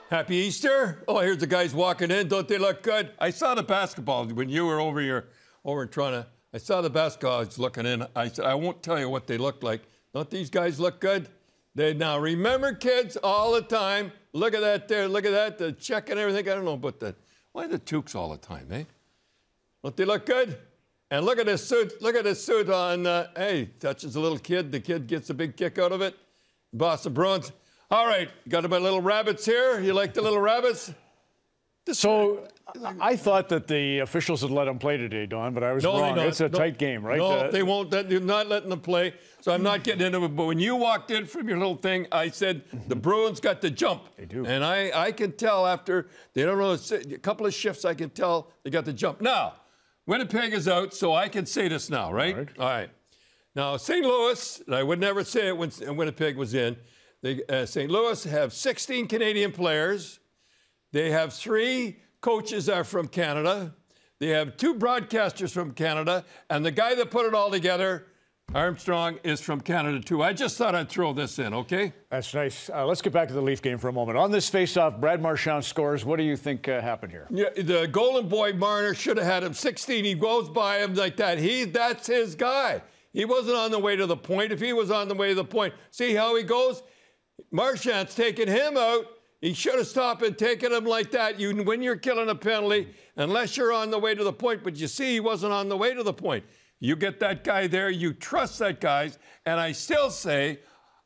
Happy Easter. Oh, here's the guys walking in. Don't they look good? I saw the basketball when you were over in Toronto. I saw the basketball. I was looking in. I said, I won't tell you what they look like. Don't these guys look good? They now remember, kids, all the time. Look at that there. Look at that. The check and everything. I don't know about that. Why the toques all the time, eh? Don't they look good? And look at this suit. Look at this suit on. Hey, touches a little kid. The kid gets a big kick out of it. Boston Bruins. All right, got my little rabbits here. You like the little rabbits? So I thought that the officials had let them play today, Don, but I was wrong. It's a tight game, right? No, they won't. They're not letting them play. So I'm not getting into it. But when you walked in from your little thing, I said the Bruins got the jump. They do. And I can tell after, they don't know, a couple of shifts, I can tell they got the jump. Now, Winnipeg is out, so I can say this now, right? All right. Now, St. Louis, and I would never say it when Winnipeg was in, St. Louis have 16 Canadian players. They have 3 coaches that are from Canada. They have 2 broadcasters from Canada. And the guy that put it all together, Armstrong, is from Canada, too. I just thought I'd throw this in, okay? That's nice. Let's get back to the Leaf game for a moment. On this faceoff, Brad Marchand scores. What do you think happened here? Yeah, the Golden Boy Marner should have had him 16. He goes by him like that. That's his guy. He wasn't on the way to the point. If he was on the way to the point, see how he goes? Marchand's taking him out. He should have stopped and taken him like that. When you're killing a penalty, unless you're on the way to the point, but you see he wasn't on the way to the point. You get that guy there, you trust that guy, and I still say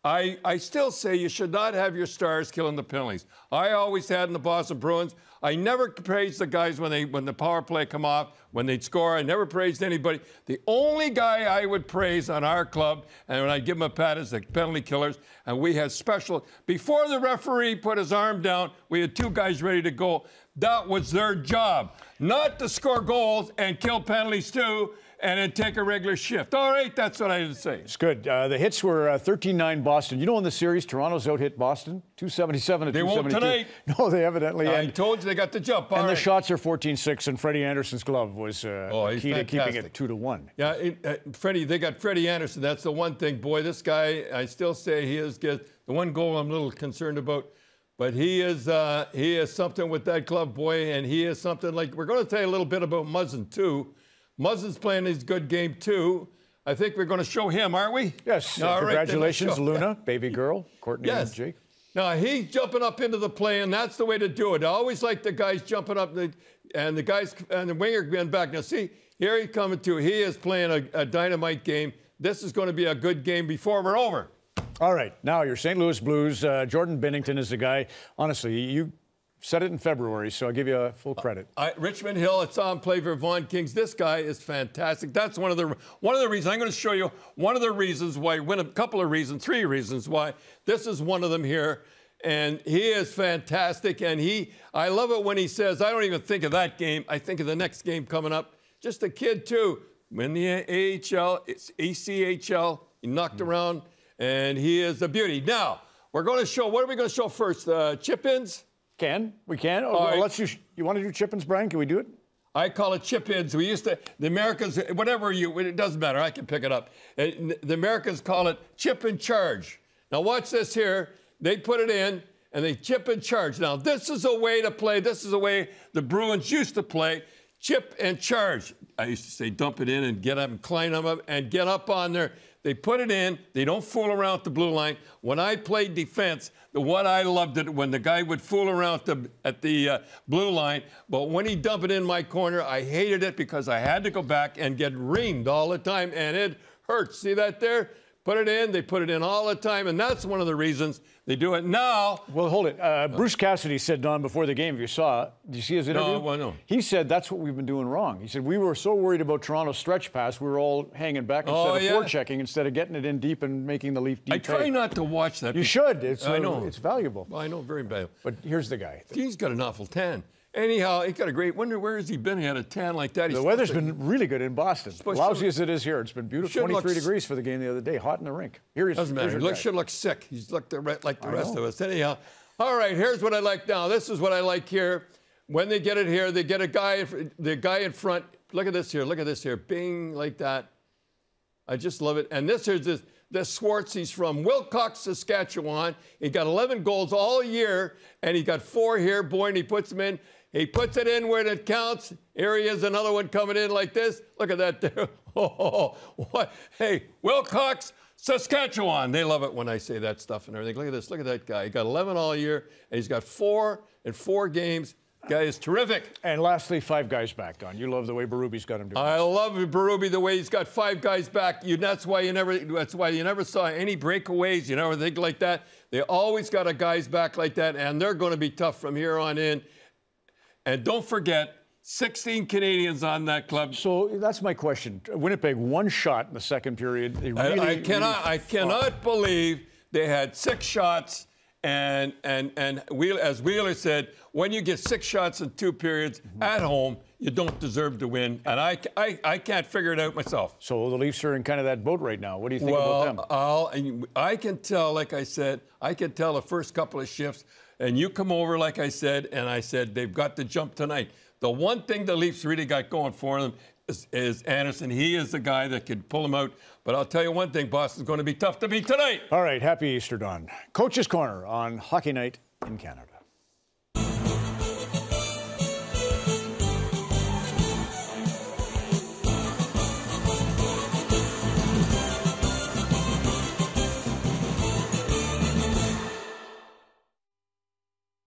you should not have your stars killing the penalties. I always had in the Boston Bruins. I never praised the guys when the power play come off, when they'd score. I never praised anybody. The only guy I would praise on our club, and when I give him a pat, is the penalty killers. And we had special. Before the referee put his arm down, we had 2 guys ready to go. That was their job, not to score goals and kill penalties too, and then take a regular shift. All right, that's what I had to say. It's good. The hits were 13-9 Boston. You know, in the series, Toronto's out-hit Boston, 277 to 272. They won't tonight. No, they evidently. I told you they got the jump. And the shots are 14-6, and Freddie Anderson's glove was key to keeping it 2-1. Yeah, Freddie, they got Freddie Anderson. That's the one thing. Boy, this guy, I still say he is good. The one goal I'm a little concerned about. But he is something with that glove, boy, and he is something like, we're going to tell you a little bit about Muzzin, too. Muzzin's playing his good game, too. I think we're going to show him, aren't we? Yes. Congratulations, Luna, baby girl, Courtney and Jake. Now, he's jumping up into the play, and that's the way to do it. I always like the guys jumping up, and the guys and the winger being back. Now, see, here he's coming to. He is playing a dynamite game. This is going to be a good game before we're over. All right. Now, your St. Louis Blues, Jordan Binnington is the guy. Honestly, you said it in February, so I'll give you full credit. Richmond Hill, I saw him play for Vaughan Kings. This guy is fantastic. That's one of the reasons. I'm going to show you one of the reasons why, a couple of reasons, 3 reasons why. This is one of them here. And he is fantastic. And I love it when he says, I don't even think of that game. I think of the next game coming up. Just a kid, too. Win the AHL, it's ECHL. He knocked around, and he is a beauty. Now, we're going to show, what are we going to show first? Chip-ins? We can. You want to do chip-ins, Brian? Can we do it? I call it chip-ins. We used to, the Americans, it doesn't matter. I can pick it up. The Americans call it chip and charge. Now watch this here. They put it in, and they chip and charge. Now this is a way to play. This is a way the Bruins used to play. Chip and charge. I used to say dump it in and get up and climb them up and get up on there. They put it in. They don't fool around at the blue line. When I played defense, what I loved it when the guy would fool around at the blue line. But when he dumped it in my corner, I hated it because I had to go back and get reamed all the time, and it hurts. See that there? Put it in. They put it in all the time, and that's one of the reasons they do it now. Well, hold it. Bruce Cassidy said, Don, before the game, if you saw, did you see his interview? No. He said that's what we've been doing wrong. He said we were so worried about Toronto's stretch pass, we were all hanging back instead of forechecking, instead of getting it in deep and making the Leaf deep. I try not to watch that. You should. I know. It's valuable. Well, I know, very valuable. But here's the guy. He's got an awful tan. Anyhow, he got a great. Wonder where has he been? He had a tan like that. The weather's been really good in Boston. Lousy as it is here, it's been beautiful. 23 degrees for the game the other day. Hot in the rink. Here he is. Doesn't matter. He should look sick. He's looked like the rest of us. Anyhow, all right. Here's what I like now. This is what I like here. When they get it here, they get a guy. The guy in front. Look at this here. Look at this here. Bing, like that. I just love it. And this This Schwartz, he's from Wilcox, Saskatchewan. He got 11 goals all year, and he got 4 here. Boyne, he puts them in. He puts it in where it counts. Here he is, another one coming in like this. Look at that there. Oh, what? Hey, Wilcox, Saskatchewan. They love it when I say that stuff and everything. Look at this. Look at that guy. He got 11 all year, and he's got 4 in 4 games. Guy is terrific. And lastly, 5 guys back, Don. You love the way Berube's got him doing. I love Berube the way he's got 5 guys back. That's why you never saw any breakaways. You never think like that. They always got a guys back like that, and they're going to be tough from here on in. And don't forget, 16 Canadians on that club. So that's my question. Winnipeg, 1 shot in the second period. They really, I cannot believe they had 6 shots. And as Wheeler said, when you get 6 shots in 2 periods at home, you don't deserve to win. And I can't figure it out myself. So the Leafs are in kind of that boat right now. What do you think about them? I can tell, like I said, I can tell the first couple of shifts. And you come over, like I said, and I said, they've got to jump tonight. The one thing the Leafs really got going for them is Anderson. He is the guy that could pull them out. But I'll tell you one thing, Boston's going to be tough to beat tonight. All right, happy Easter, Don. Coach's Corner on Hockey Night in Canada.